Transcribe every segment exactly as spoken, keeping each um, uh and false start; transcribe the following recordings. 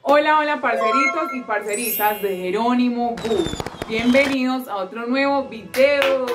Hola, hola parceritos y parceritas de Jerónimo Boo. Bienvenidos a otro nuevo video.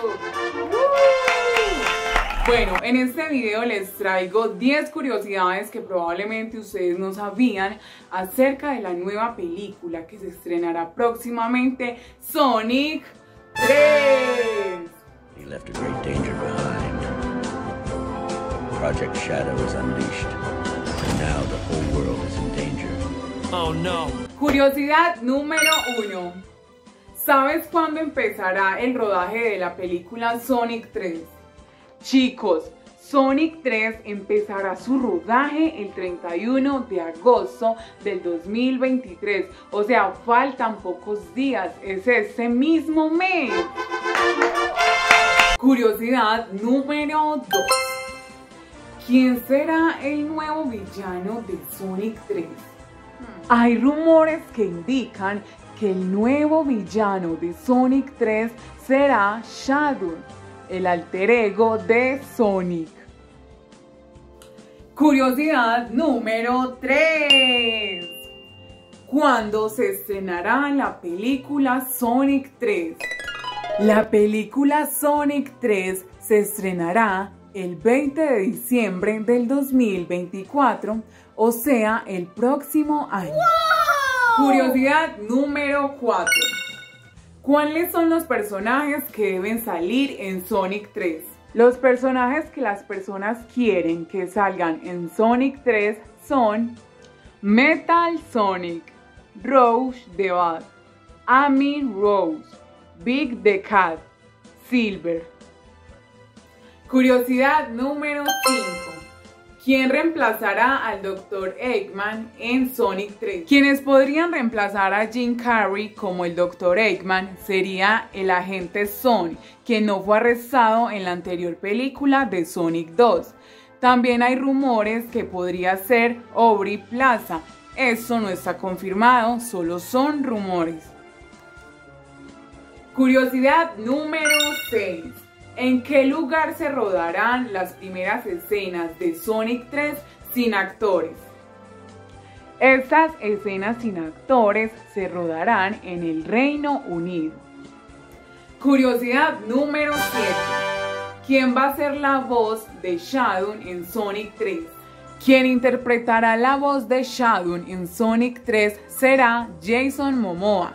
Bueno, en este video les traigo diez curiosidades que probablemente ustedes no sabían acerca de la nueva película que se estrenará próximamente, Sonic tres. He left a great danger behind. Project Shadow is unleashed, and now the whole world is in danger. Oh no. Curiosidad número uno. ¿Sabes cuándo empezará el rodaje de la película Sonic tres? Chicos, Sonic tres empezará su rodaje el treinta y uno de agosto del dos mil veintitrés. O sea, faltan pocos días, es este mismo mes. Curiosidad número dos. ¿Quién será el nuevo villano de Sonic tres? Hay rumores que indican que el nuevo villano de Sonic tres será Shadow, el alter ego de Sonic. Curiosidad número tres. ¿Cuándo se estrenará la película Sonic tres? La película Sonic tres se estrenará el veinte de diciembre del dos mil veinticuatro, o sea, el próximo año. ¡Wow! Curiosidad número cuatro. ¿Cuáles son los personajes que deben salir en Sonic tres? Los personajes que las personas quieren que salgan en Sonic tres son Metal Sonic, Rouge the Bat, Amy Rose, Big the Cat, Silver. Curiosidad número cinco. ¿Quién reemplazará al doctor Eggman en Sonic tres? Quienes podrían reemplazar a Jim Carrey como el doctor Eggman sería el agente Sonic, quien no fue arrestado en la anterior película de Sonic dos. También hay rumores que podría ser Aubrey Plaza. Esto no está confirmado, solo son rumores. Curiosidad número seis. ¿En qué lugar se rodarán las primeras escenas de Sonic tres sin actores? Estas escenas sin actores se rodarán en el Reino Unido. Curiosidad número siete. ¿Quién va a ser la voz de Shadow en Sonic tres? Quien interpretará la voz de Shadow en Sonic tres será Jason Momoa.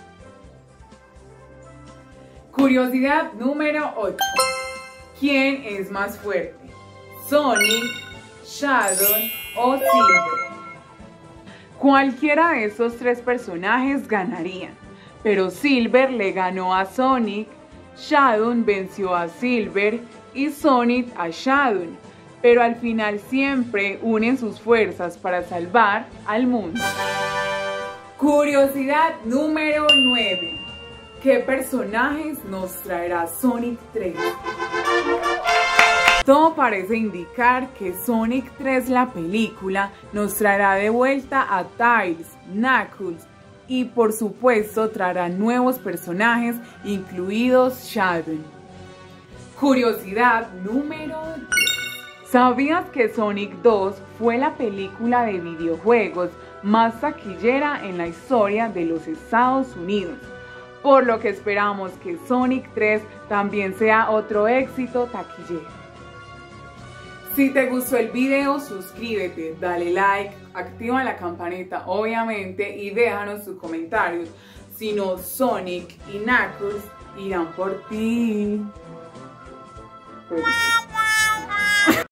Curiosidad número ocho. ¿Quién es más fuerte? ¿Sonic, Shadow o Silver? Cualquiera de estos tres personajes ganarían, pero Silver le ganó a Sonic, Shadow venció a Silver y Sonic a Shadow, pero al final siempre unen sus fuerzas para salvar al mundo. Curiosidad número nueve. ¿Qué personajes nos traerá Sonic tres? Todo parece indicar que Sonic tres, la película, nos traerá de vuelta a Tails, Knuckles y por supuesto traerá nuevos personajes, incluidos Shadow. Curiosidad número diez. ¿Sabías que Sonic dos fue la película de videojuegos más taquillera en la historia de los Estados Unidos? Por lo que esperamos que Sonic tres también sea otro éxito taquillero. Si te gustó el video, suscríbete, dale like, activa la campanita obviamente y déjanos tus comentarios. Si no, Sonic y Knuckles irán por ti. Pues,